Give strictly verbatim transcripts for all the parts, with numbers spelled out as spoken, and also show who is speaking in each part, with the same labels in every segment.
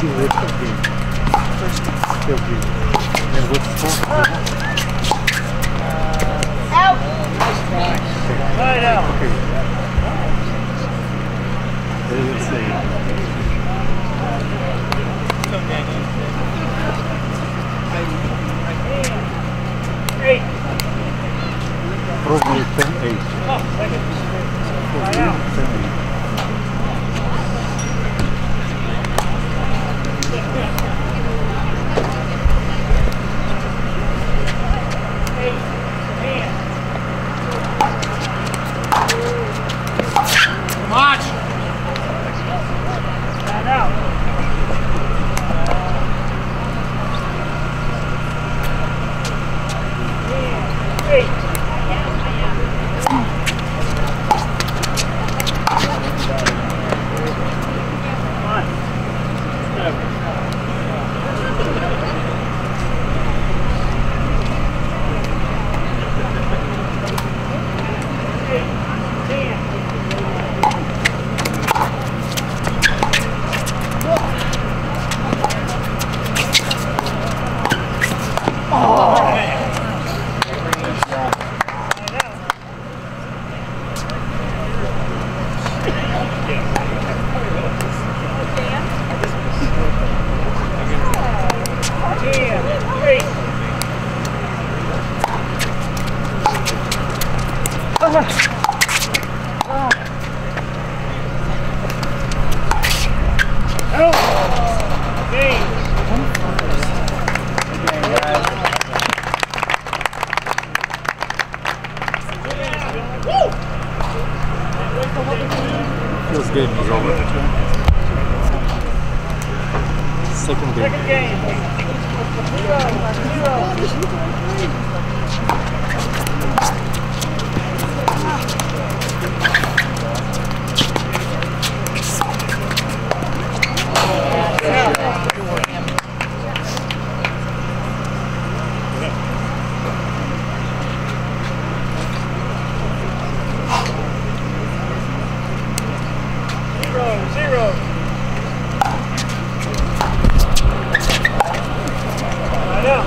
Speaker 1: Still good. Still good. And what's the score?
Speaker 2: Out!
Speaker 3: Right out.
Speaker 1: Okay. Let's see.
Speaker 3: Eight.
Speaker 1: Probably ten eight.
Speaker 3: Oh, second. Right out.
Speaker 1: ten eight.
Speaker 3: Watch! Stand out. Eight. One. Seven. Eight. Ten.
Speaker 1: This game is over. Second game.
Speaker 3: Second game. Zero. Zero. Right out.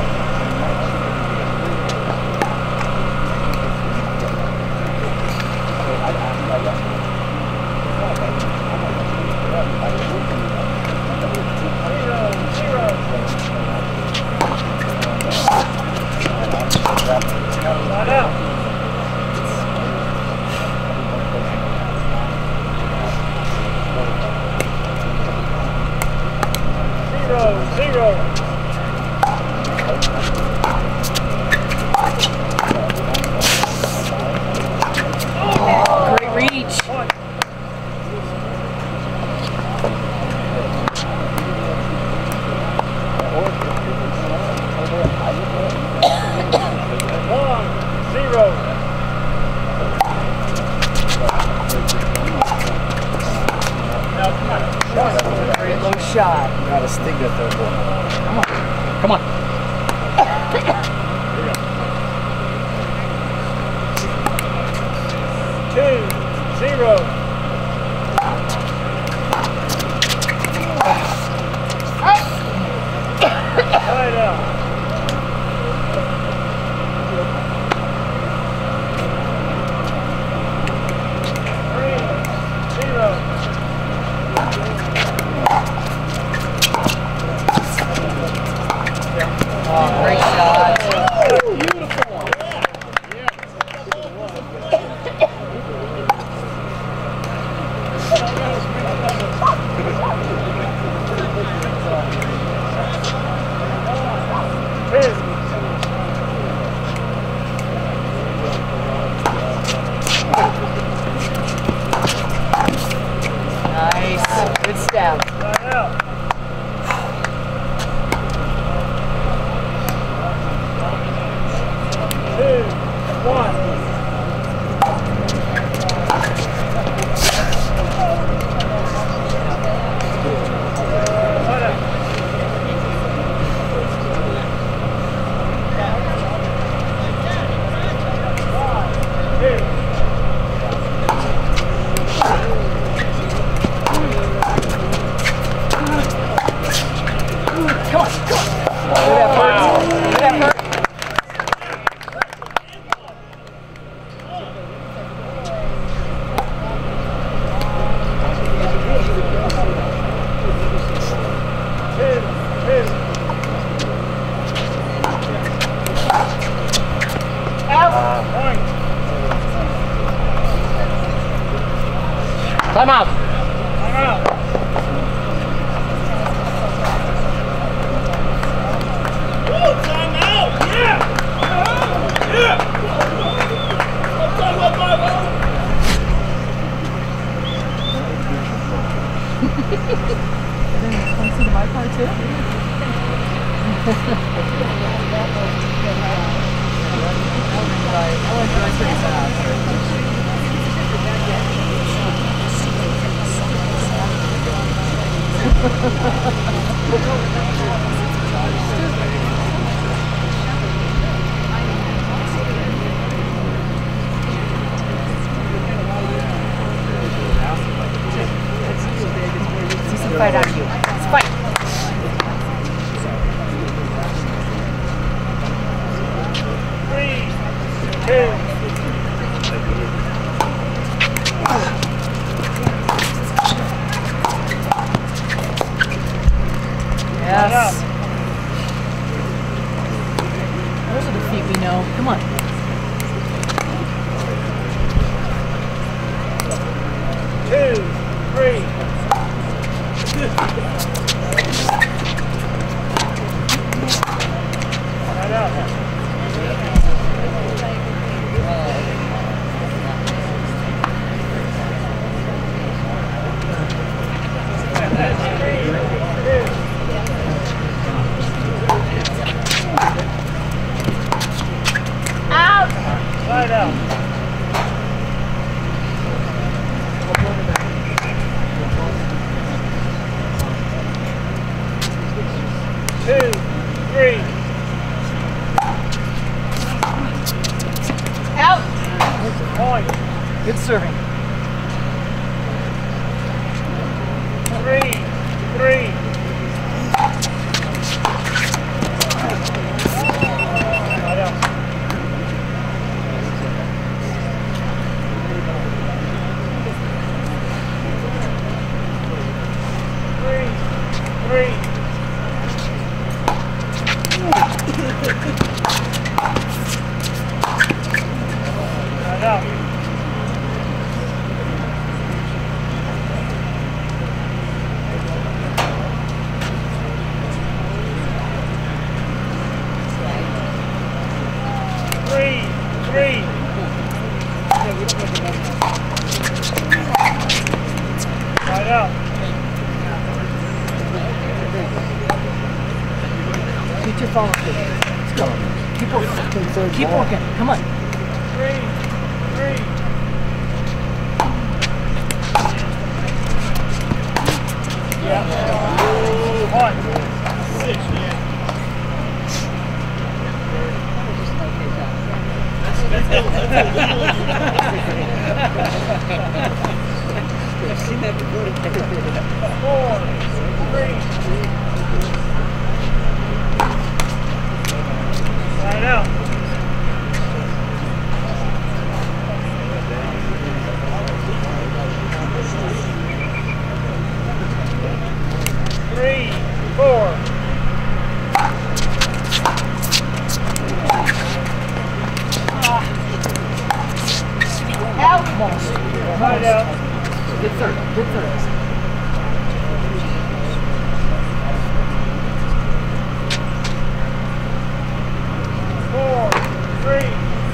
Speaker 2: Low shot.
Speaker 4: You gotta stick that there, boy.
Speaker 2: Come on. Come on.
Speaker 3: Two, zero. Right out. Three, zero.
Speaker 2: Oh, great shot.
Speaker 3: Beautiful.
Speaker 2: Time out.
Speaker 3: Time out. Oh, time out. Yeah. Yeah. Time out, time out.
Speaker 2: Come see my car too? I want to drive pretty fast. See some fight out of you. Let's fight.
Speaker 3: Three, two.
Speaker 2: Yes. Those are the feet we know. Come on.
Speaker 3: Two, three. Right out. Slide out. Two, three.
Speaker 2: Out.
Speaker 3: Point.
Speaker 2: Good serving.
Speaker 3: Three, three. Slide out. Three, three. Right out. Three, three. Right out.
Speaker 2: Get your follow through. Let's go. Keep working. Keep working. Come on.
Speaker 3: Three, three. Yeah. One. Six.
Speaker 2: I've seen that before.
Speaker 3: Four, three. Right out. Three, four.
Speaker 2: Out. Almost.
Speaker 3: Right out.
Speaker 2: Good third. Good third.
Speaker 3: Four, three.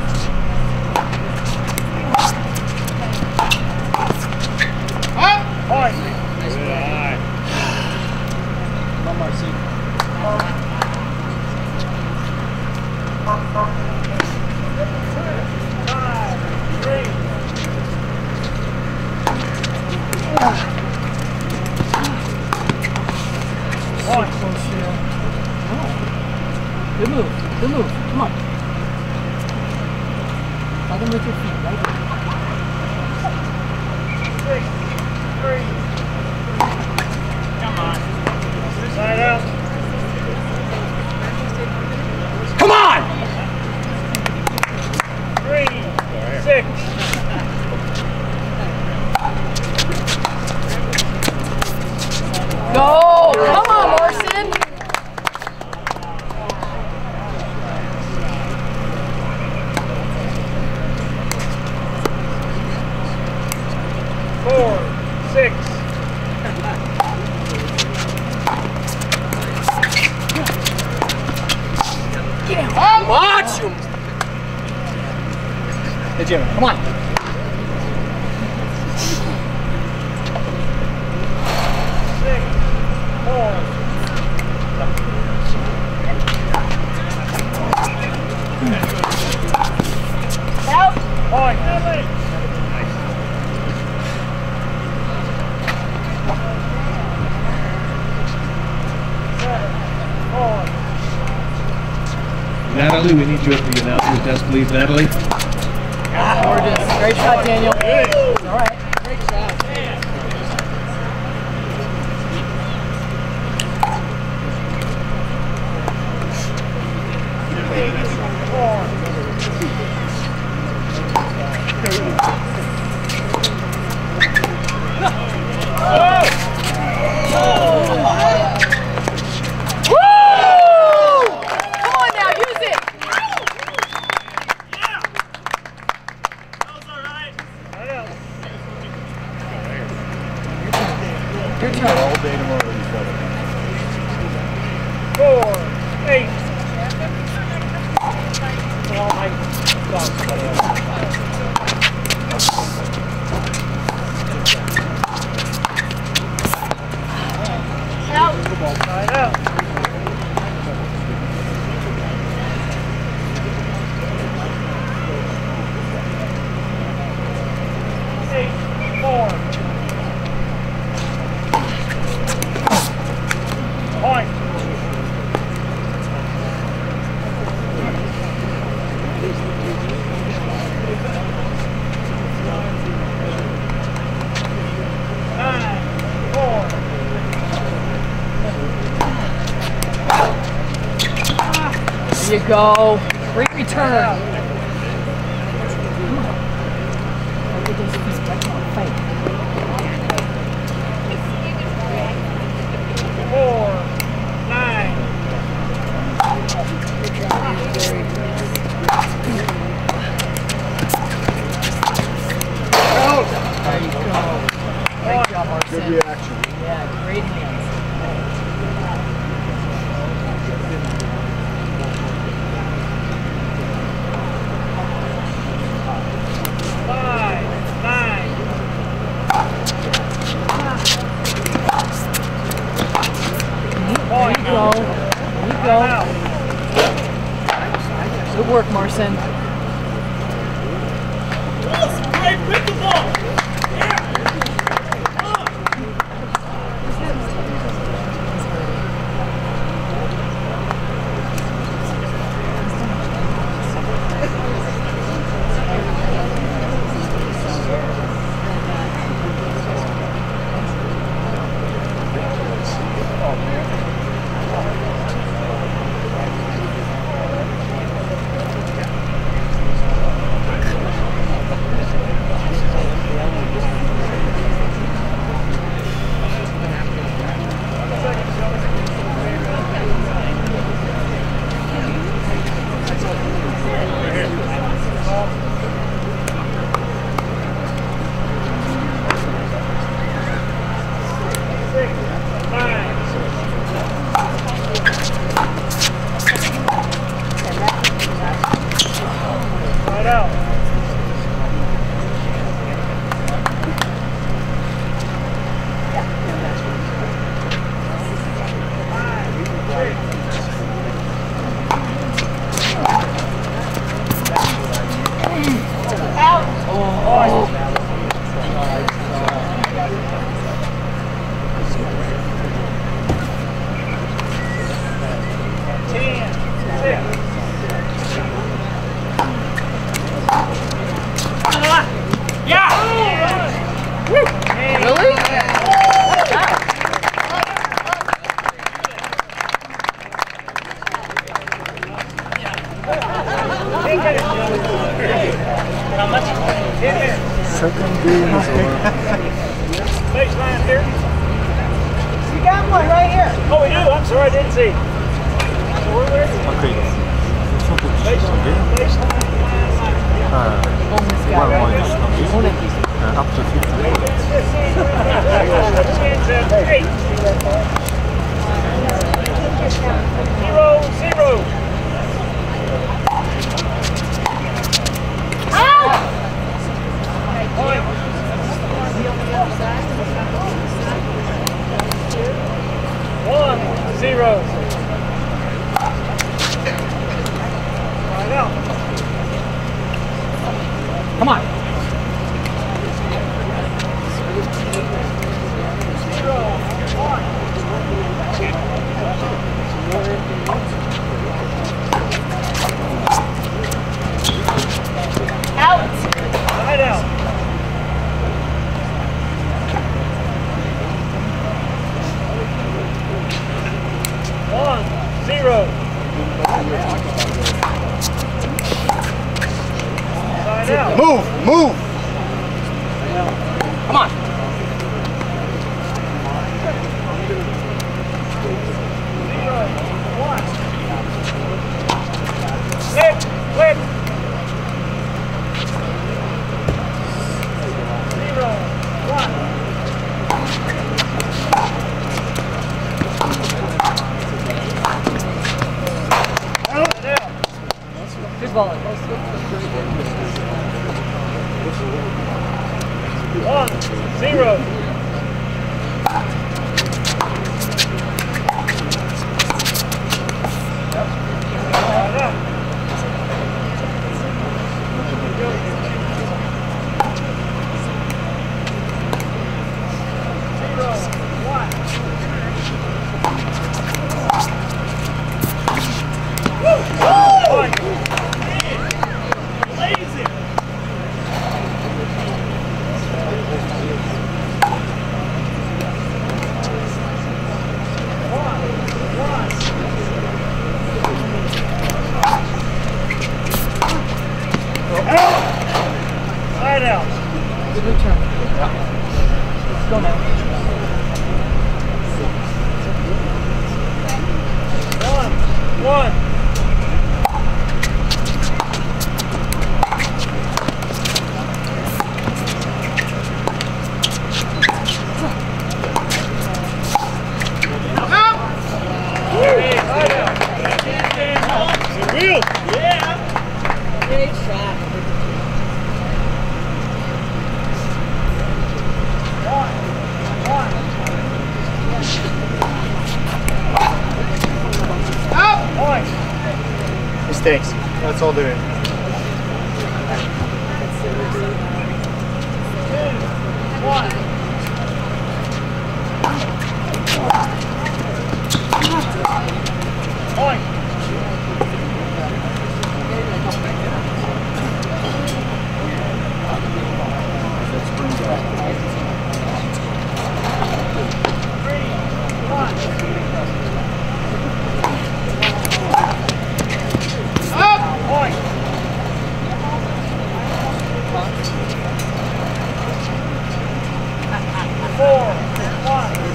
Speaker 3: Point.
Speaker 2: One more seat.
Speaker 3: Five, three. Point.
Speaker 2: Good move. Good move. Come on. Hold them with your feet, right?
Speaker 3: Six, three. Come on. Side out.
Speaker 2: Come on!
Speaker 3: Three, six.
Speaker 2: Go! Come on, Morrison! Jimmy. Come on.
Speaker 3: Six, four.
Speaker 4: Out.
Speaker 3: Point. Seven, four.
Speaker 5: Natalie, we need you at the announcer's desk, please, Natalie.
Speaker 2: Gorgeous. Great shot, Daniel. All right. Great shot.
Speaker 1: Your turn. All day tomorrow.
Speaker 3: Four, eight. Oh my God.
Speaker 4: Out.
Speaker 3: Side out. Eight, four. Point. Nine, four.
Speaker 2: There you go. Great return.
Speaker 3: Four, nine.
Speaker 2: There you go. Great job, Marcin.
Speaker 1: Good reaction.
Speaker 2: Yeah, great hands.
Speaker 3: Five, nine.
Speaker 2: There you go. There you go.
Speaker 3: Out.
Speaker 2: Good work, Marcin.
Speaker 3: Six, nine. Side out. Ten, six. Yeah!
Speaker 2: Really?
Speaker 3: Ten minutes. How much? Ten minutes.
Speaker 1: Second game is over.
Speaker 3: Baseline here.
Speaker 2: You got one right here.
Speaker 3: Oh, we do. I'm sorry, I didn't see. So where where is it?
Speaker 1: Okay.
Speaker 3: Baseline. Baseline.
Speaker 1: Uh,
Speaker 2: On this guy,
Speaker 1: one
Speaker 2: right?
Speaker 1: minus okay.
Speaker 2: On it.
Speaker 1: Uh, up to fifty.
Speaker 3: Eight. Zero, zero.
Speaker 4: Out.
Speaker 2: Come on.
Speaker 3: Out. Side out. One, zero. Side out.
Speaker 1: Move, move.
Speaker 2: Come on.
Speaker 3: Zero, one. Quick, quick. Zero, one. Side out.
Speaker 2: Who's balling?
Speaker 3: One, zero. Side out. Zero, one. One. Lazy. Side out.
Speaker 2: Good return. Let's go now.
Speaker 3: One, one. Hey, side out. Real. Yeah.
Speaker 2: Great shot.
Speaker 1: Mistakes. That's all there is.
Speaker 3: One. Point. Three, one. Point. Four, one.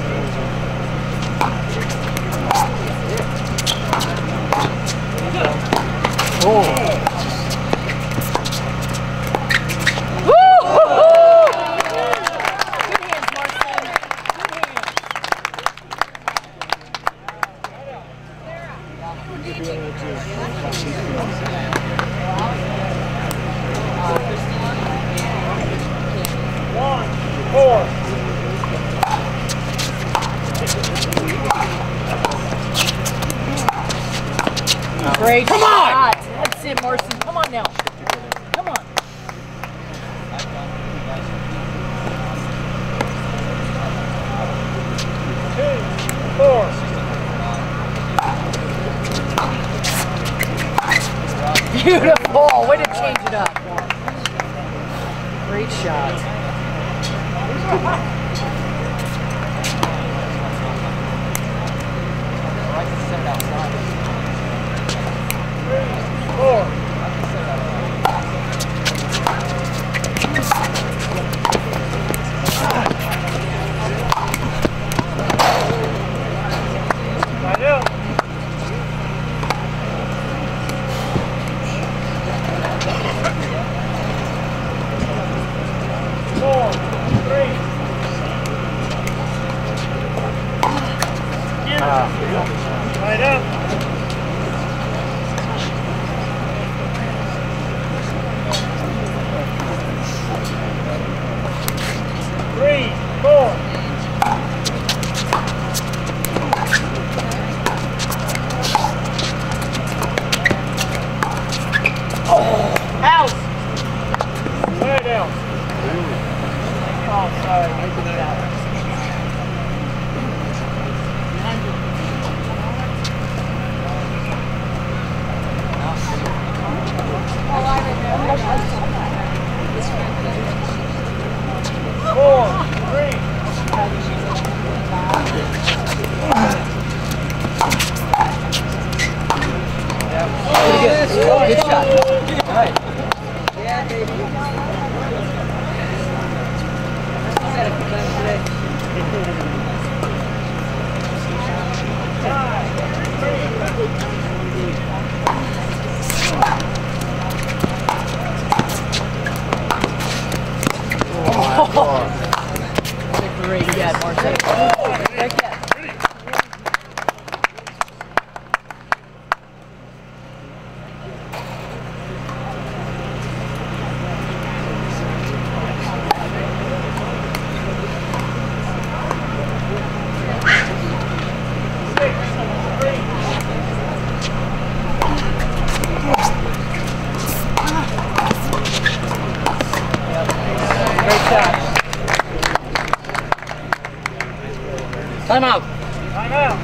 Speaker 3: One, four.
Speaker 2: Great Come shot. on! That's it, Marcy. Come on now. Come on.
Speaker 3: Two, four.
Speaker 2: Beautiful. Way to change it up. Great shot.
Speaker 3: Four. Side out. Four, three. Side out. Oh, sorry. Four, three.
Speaker 2: Good shot. All right.
Speaker 4: Yeah, baby.
Speaker 2: Great get, Marcel. Great get. Time out.
Speaker 3: Time out.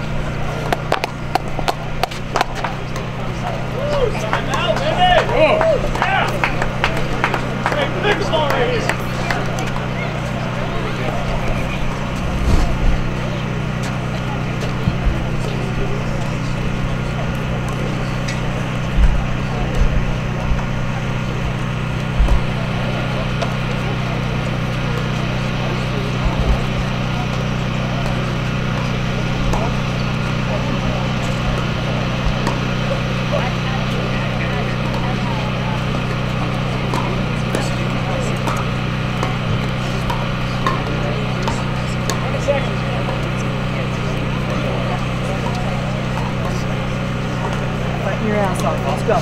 Speaker 3: Ooh, time out, baby. Oh, yeah. Hey, big song right here.
Speaker 2: Fighting your ass off. Let's go.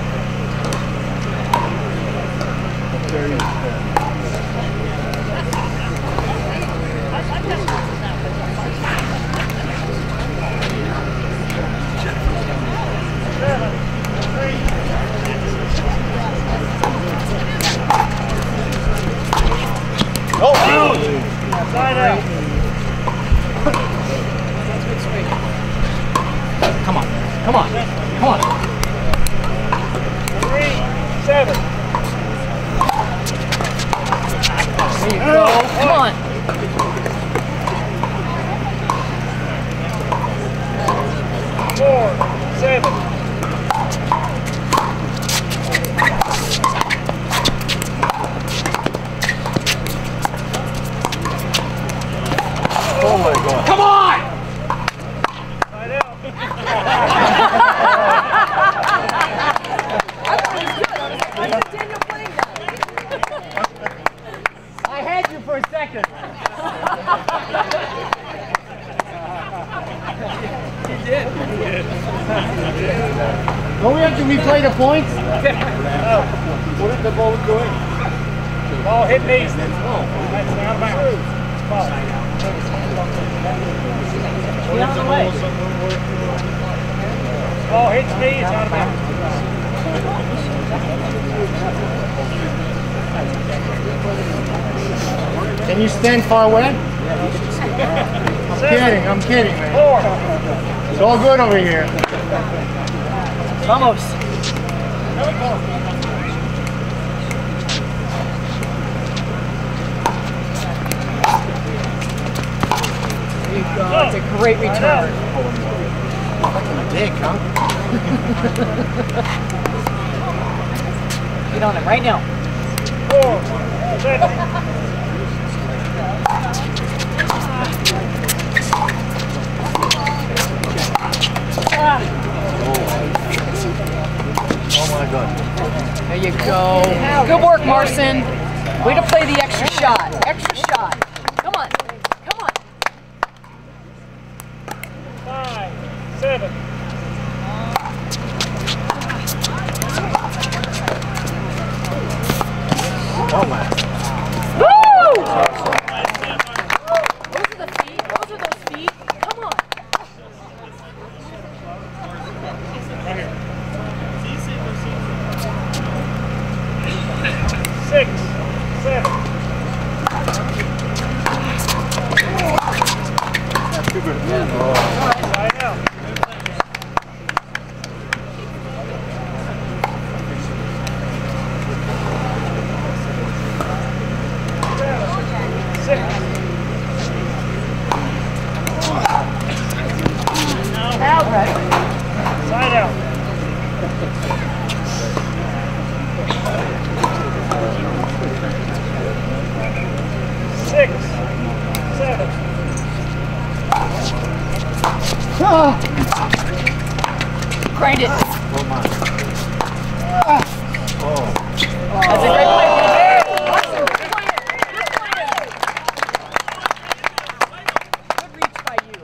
Speaker 3: Oh, out! Side out.
Speaker 2: Come on. Come on. Come on.
Speaker 3: Three, seven.
Speaker 2: There you go. Come on.
Speaker 3: Four, seven.
Speaker 1: Oh my God.
Speaker 2: Come on!
Speaker 3: Side out.
Speaker 2: I had you for a second. You did. Don't we have to replay the points?
Speaker 3: Oh, what is the ball doing? Ball hit me. That's out of bounds. Ball.
Speaker 2: Get out of the way.
Speaker 3: Ball hits me, it's out of bounds.
Speaker 1: Can you stand far away? I'm kidding, I'm kidding, man.
Speaker 3: Four.
Speaker 1: It's all good over here.
Speaker 2: Vamos. There you go. It's a great return.
Speaker 1: Dick, huh?
Speaker 2: Get on it right now.
Speaker 3: Four. Seven.
Speaker 1: Oh my God.
Speaker 2: There you go. Good work, Marcin. Way to play the extra shot. Extra shot. Come on. Come on.
Speaker 3: Five. Seven.
Speaker 1: Oh my.
Speaker 2: Woo! Those are the feet. Those are those feet. Come on.
Speaker 3: Six. Seven.
Speaker 2: Oh. Grind it.
Speaker 1: Oh.
Speaker 2: That's a great play. Awesome. Good play. Good play. Good reach by you.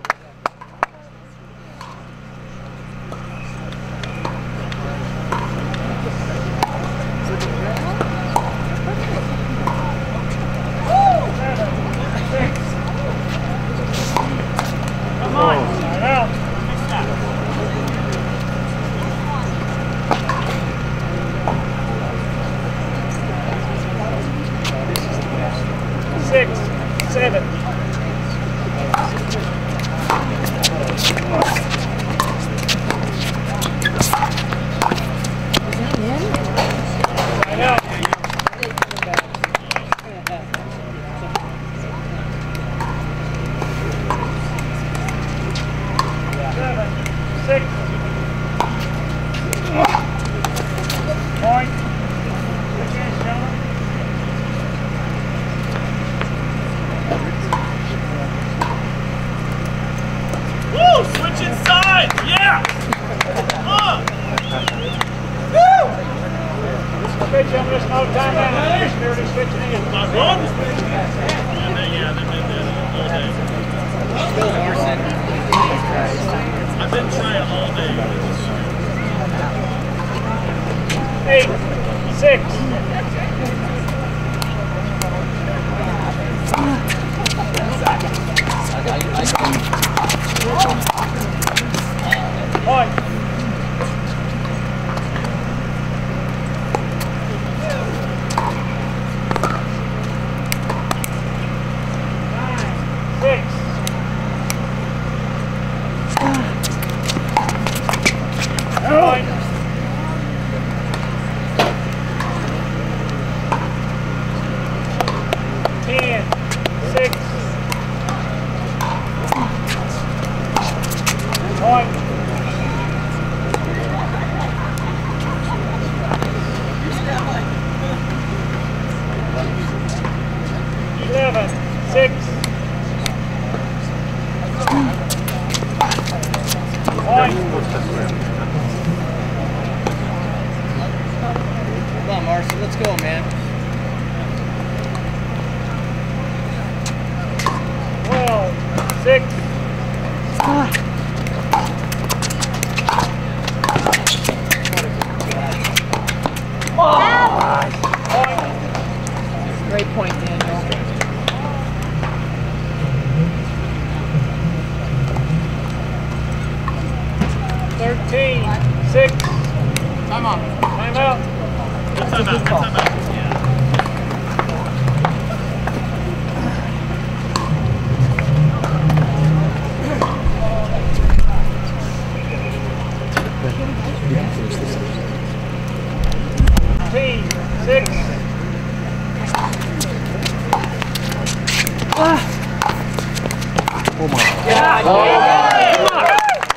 Speaker 3: Come on. Out. Six, seven. I know. Seven, six. Point. Again, Sean.
Speaker 4: Woo! Switch inside! Yeah! Uh. Woo!
Speaker 3: Switch him, there's no time out. Just barely switching in.
Speaker 4: My God! Yeah, they, yeah, they've been there all day. I've been trying all day.
Speaker 3: Eight, six. Point. Nine, six. Point. Ten, six. Point. Eleven, six. Point.
Speaker 6: Come on, Marcy, let's go, man.
Speaker 3: Twelve, six. Point.
Speaker 2: Great point, Daniel.
Speaker 3: Thirteen, six.
Speaker 4: Time out.
Speaker 3: Time out.
Speaker 4: Good time out. Good time out. Yeah.
Speaker 3: Fifteen, six.
Speaker 1: Oh my.
Speaker 2: Yeah.
Speaker 3: Oh.
Speaker 2: Yeah.
Speaker 3: Come on.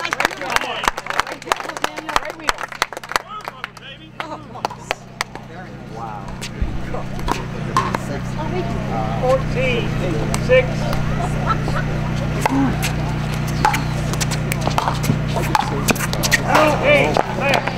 Speaker 2: Right wheel.
Speaker 4: Baby.
Speaker 1: Wow.
Speaker 3: Fourteen, six. Eight, left.